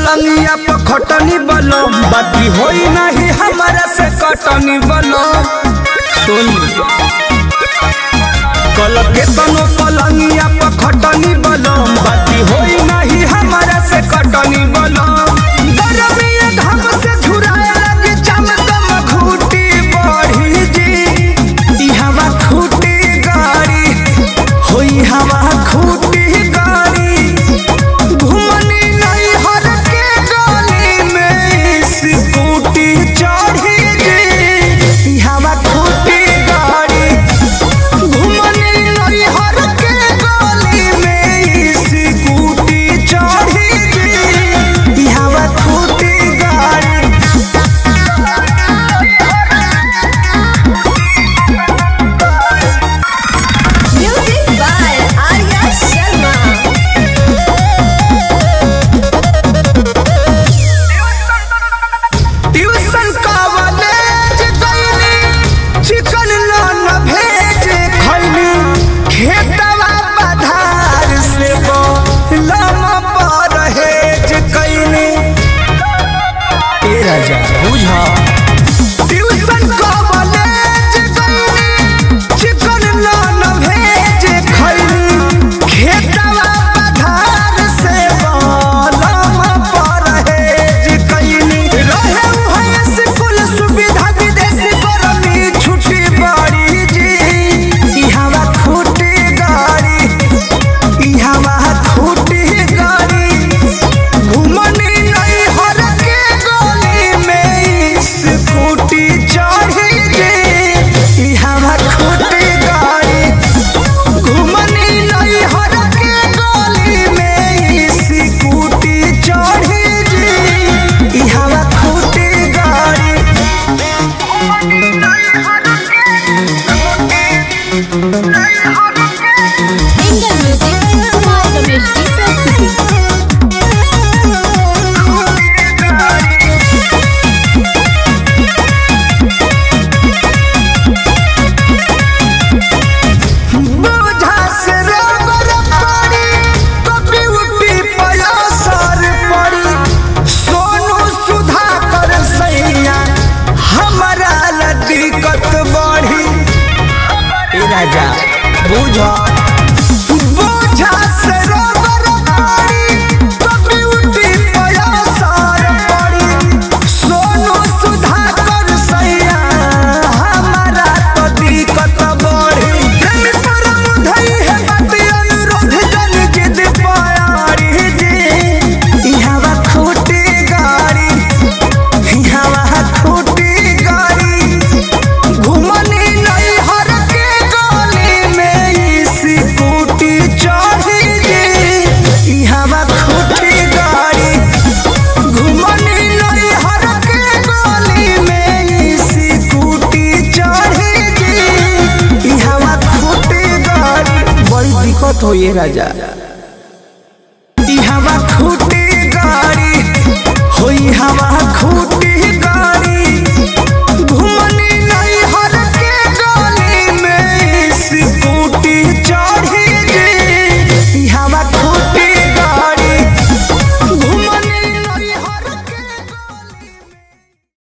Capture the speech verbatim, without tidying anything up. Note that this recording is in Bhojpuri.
पलंगिया पर खटनी बलो बाकी होई नहीं हमारा से कटनी बलो। सुन कल के तनो पलंगिया पर खटनी बलो बाकी होई नहीं हमारा से कटनी बलो। गरमिया घाम से झुराए लगी चमकम घूटी बढ़ी जी ई हवा खूटी गाड़ी होई हवा खूटी गाड़ी घूमनी नहीं हर के गली में स्कूटी चढ़ी जी ई हवा खूटी गाड़ी घूमनी नहीं हर के गली में स्कूटी चढ़ी जी ई हवा खूटी गाड़ी। Music by Arya Sharma. Tuition college गईली चिकन नान भेज खैली खेतवा पधार से लमा परहेज कैली। ए राजा बुझा ट्यूशन कॉलेज गईली चिकन नान भेज खैली खेतवा पधार से लमा परहेज कैली। रहे उहाँ स्कूल सुविधा विदेशी गरमी छुट्टी बड़ी जी ई हवा खूटी गाड़ी ई हवा खूटी गाड़ी घूमनी नहीं हर के गली में स्कूटी चढ़ी जी ई हवा खूटी गाड़ी घूमनी नहीं हर के गली में स्कूटी चढ़ी जी ई हवा खूटी गाड़ी। Indian music, Kumar Ramesh की प्रस्तुति। बोझा से रबर पड़ी कभी उठी पयासर पड़ी सोनू सुधाकर सैया हमारा ला दिक्कत बढ़ी। ए राजा बुझा बोझा से रबर पड़ी कभी उठी पयासर पड़ी सोनू सुधाकर सैया हमारा तो दिक्कत बढ़ी। प्रेमी परम धई है बात अनुरोध जन जिद प्यारी जी ई हवा खूटी गाड़ी ई हवा खूटी गाड़ी घूमनी नहीं हर के गली में स्कूटी चढ़ी जी ई हवा खूटी गाड़ी घूमनी नहीं हर के गली में स्कूटी चढ़ी जी ई हवा खूटी गाड़ी। बड़ी दिक्कत हो ये राजा।